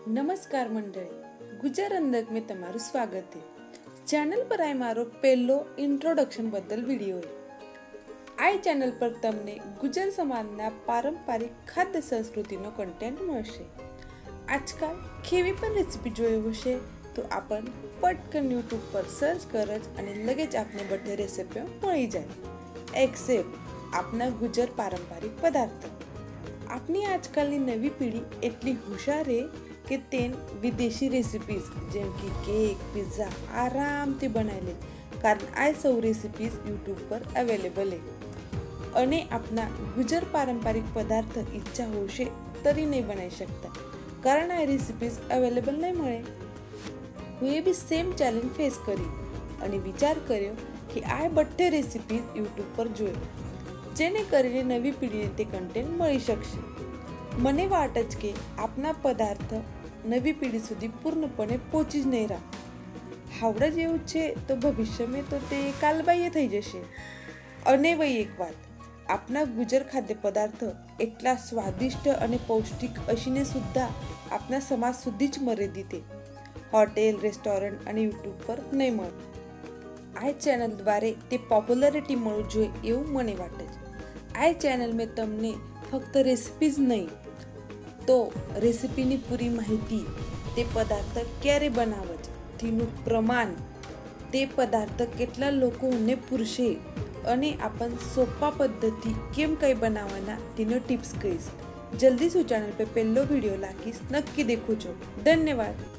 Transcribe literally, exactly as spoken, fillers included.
નમસ્કાર મંડળી, ગુજર અંદક મેં તમારું સ્વાગત છે। ચેનલ પર આ મારો પહેલો ઇન્ટ્રોડક્શન બદલ વિડિયો છે। આ ચેનલ પર તમને ગુજર સમાજના પારંપરિક ખાદ્ય સંસ્કૃતિનો કન્ટેન્ટ મળશે। આજકાલ કેવી પણ રેસીપી જોઈ હશે તો આપણ પટકન યુટ્યુબ પર સર્ચ કરજ અને લગે જ આપને બધી રેસીપીઓ મળી જાય એક્સેપ્ટ આપના ગુજર પારંપરિક પદાર્થ। આપની આજકાલની નવી પેઢી એટલી હોશિયાર છે કે તેન વિદેશી રેસીપીઝ જેમ કે કેક પિઝા આરામથી બનાવી લે, કારણ આ સૌ રેસીપીઝ યુટ્યુબ પર અવેલેબલ છે અને આપના ગુજર પારંપરિક પદાર્થ ઈચ્છા હોશે તરી નહીં બનાવી શકતા, કારણ આ રેસીપીઝ અવેલેબલ નહીં મળે। હું એ બી સેમ ચેલેન્જ ફેસ કરી અને વિચાર કર્યો કે આ બધી રેસીપીઝ યુટ્યુબ પર જોઈ, જેને કરીને નવી પેઢીને તે કન્ટેન્ટ મળી શકશે। મને વાટ જ કે આપના પદાર્થ નવી પેઢી સુધી પૂર્ણપણે પહોંચી જ નહીં રહ્યા। હાવડા જેવું છે તો ભવિષ્યમાં તો તે કાલબાઈએ થઈ જશે। અને વહી એક વાત, આપના ગુજર ખાદ્ય પદાર્થ એટલા સ્વાદિષ્ટ અને પૌષ્ટિક હસીને સુદ્ધા આપના સમાજ સુધી જ મર્યાદિત છે, હોટેલ રેસ્ટોરન્ટ અને યુટ્યુબ પર નહીં મળે। આ ચેનલ દ્વારા તે પોપ્યુલરિટી મળવું જોઈએ એવું મને વાટે છે। આ ચેનલ મેં તમને ફક્ત રેસીપીઝ નહીં તો રેસીપીની પૂરી માહિતી, તે પદાર્થ ક્યારે બનાવે છે તેનું પ્રમાણ, તે પદાર્થ કેટલા લોકોને પૂરશે અને આપણ સોપા પદ્ધતિ કેમ કંઈ બનાવવાના તેનો ટિપ્સ કહીશ। જલ્દી શું ચેનલ પર પહેલો વિડીયો લાગીશ, નક્કી દેખો છો। ધન્યવાદ।